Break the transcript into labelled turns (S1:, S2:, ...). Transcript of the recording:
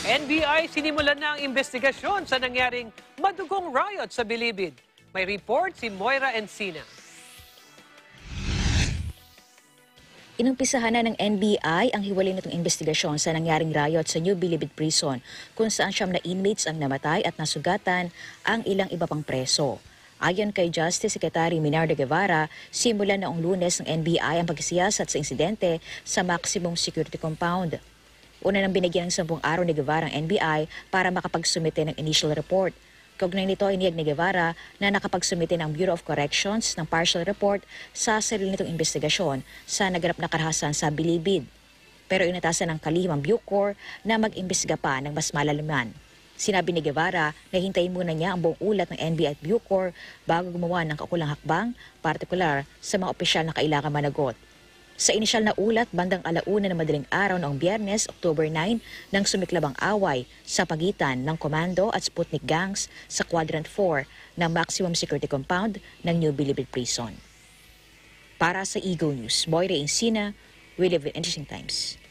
S1: NBI sinimulan na ang imbestigasyon sa nangyaring madugong riot sa Bilibid. May report si Moira Encina.
S2: Inumpisahan na ng NBI ang hiwalay nitong investigasyon sa nangyaring riot sa New Bilibid Prison kung saan 9 na inmates ang namatay at nasugatan ang ilang iba pang preso. Ayon kay Justice Secretary Minardo Guevara, simula noong Lunes ng NBI ang pagsiyasat sa insidente sa maximum security compound. Una nang binigyan ng 10 araw ni Guevara ang NBI para makapagsumite ng initial report. Kaugnay nito, iniyag ni Guevara na nakapagsumite ng Bureau of Corrections ng partial report sa sarili nitong investigasyon sa naganap na karahasan sa Bilibid. Pero inatasan ng kalihimang Bucor na mag-imbestiga pa ng mas malalaman. Sinabi ni Guevara na hintayin muna niya ang buong ulat ng NBI at Bucor bago gumawa ng kaukulang hakbang, partikular sa mga opisyal na kailangan managot. Sa inisyal na ulat, bandang 1:00 na madaling araw noong Biyernes, October 9, nang sumiklab ang away sa pagitan ng Komando at Sputnik gangs sa Quadrant 4 ng Maximum Security Compound ng New Bilibid Prison. Para sa Eagle News, Moira Encina, we live in interesting times.